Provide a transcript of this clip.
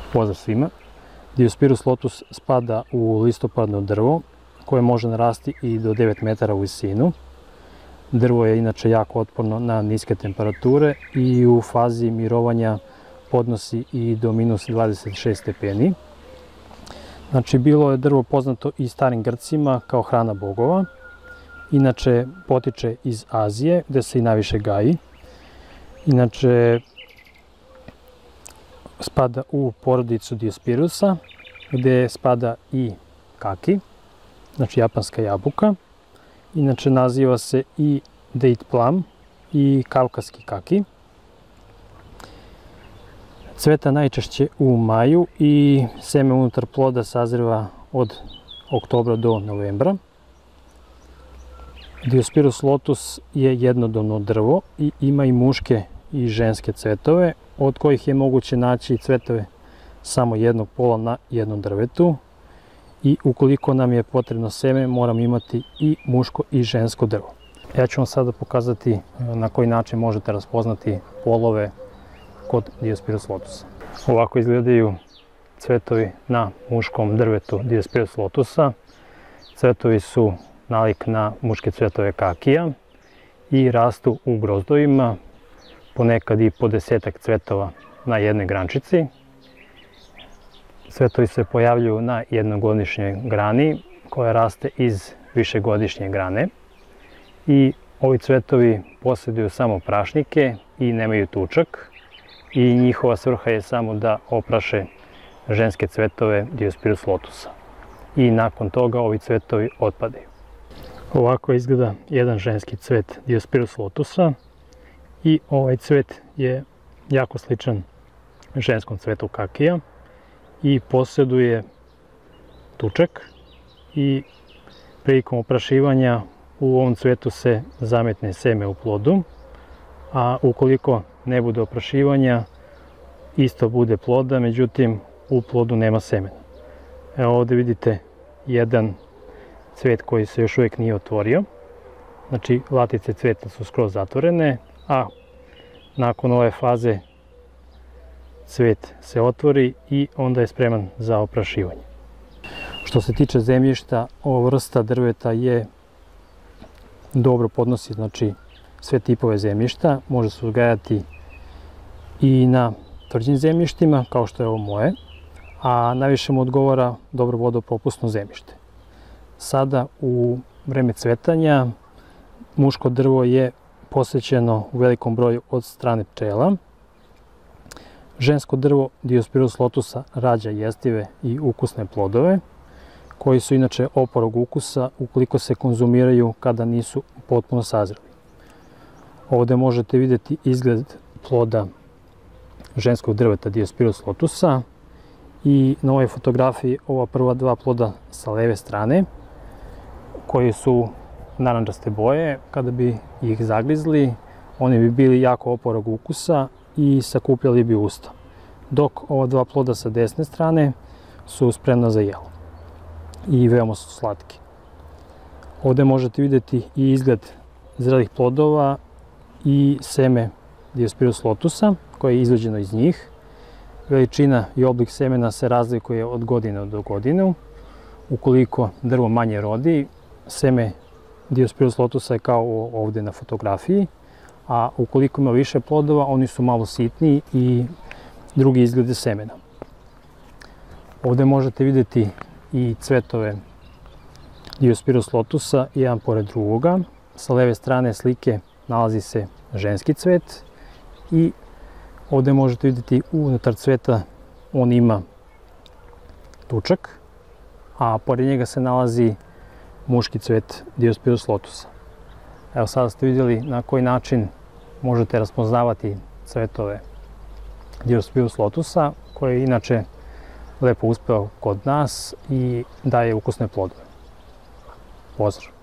Pozdrav svima. Diospirus lotus spada u listopadno drvo koje može narasti i do 9 metara u visinu. Drvo je inače jako otporno na niske temperature i u fazi mirovanja podnosi i do minus 26 stepeni. Znači, bilo je drvo poznato i starim Grcima kao hrana bogova. Inače, potiče iz Azije, gde se i najviše gaji. Inače, spada u porodicu Diospirusa, gde spada i kaki, znači japanska jabuka. Inače, naziva se i date plum i kavkaski kaki. Cveta najčešće u maju i seme unutar ploda sazreva od oktobra do novembra. Diospirus lotus je jednodomno drvo i ima i muške i ženske cvetove, od kojih je moguće naći cvetove samo jednog pola na jednom drvetu. I ukoliko nam je potrebno seme, moramo imati i muško i žensko drvo. Ja ću vam sada pokazati na koji način možete raspoznati polove kod Diospirus lotusa. Ovako izgledaju cvetovi na muškom drvetu Diospirus lotusa. Cvetovi su nalik na muške cvetove kakija i rastu u grozdovima, ponekad i po 10-ak cvetova na jednoj grančici. Cvetovi se pojavljuju na jednogodišnjoj grani koja raste iz višegodišnje grane. I ovi cvetovi posjeduju samo prašnike i nemaju tučak. I njihova svrha je samo da opraše ženske cvetove Diospirus lotusa. I nakon toga ovi cvetovi otpadaju. Ovako izgleda jedan ženski cvet Diospirus lotusa. I ovaj cvet je jako sličan ženskom cvetu kakija i posjeduje tučak i prilikom oprašivanja u ovom cvetu se zametne seme u plodu, a ukoliko ne bude oprašivanja isto bude ploda, međutim u plodu nema semena. Evo ovdje vidite jedan cvet koji se još uvijek nije otvorio, znači latice cveta su skroz zatvorene, a nakon ove faze cvet se otvori i onda je spreman za oprašivanje. Što se tiče zemljišta, ova vrsta drveta je dobro podnosi, znači sve tipove zemljišta. Može se uzgajati i na tvrđim zemljištima, kao što je ovo moje, a najviše mu odgovara dobro vodopropusno zemljište. Sada u vreme cvetanja muško drvo je posjećeno u velikom broju od strane pčela. Žensko drvo Diospirus lotusa rađa jestive i ukusne plodove, koji su inače oporog ukusa ukoliko se konzumiraju kada nisu potpuno sazreli. Ovdje možete vidjeti izgled ploda ženskog drveta Diospirus lotusa i na ovoj fotografiji ova prva dva ploda sa leve strane, koji su narandžaste boje. Kada bi ih zagrizli, oni bi bili jako oporog ukusa i sakupljali bi usta. Dok ova dva ploda sa desne strane su spremna za jelo i veoma su slatki. Ovdje možete vidjeti i izgled zrelih plodova i seme Diospirus lotusa koje je izvađeno iz njih. Veličina i oblik semena se razlikuje od godine do godine. Ukoliko drvo manje rodi, seme Diospirus lotusa je kao ovdje na fotografiji, a ukoliko ima više plodova, oni su malo sitniji i drugi izglede semena. Ovdje možete vidjeti i cvetove Diospirus lotusa, jedan pored drugoga. Sa leve strane slike nalazi se ženski cvet i ovdje možete vidjeti unutar cveta on ima tučak, a pored njega se nalazi muški cvet Diospirus lotusa. Evo sada ste vidjeli na koji način možete raspoznavati cvetove Diospirus lotusa, koji je inače lepo uspeo kod nas i daje ukusne plodove. Pozdrav!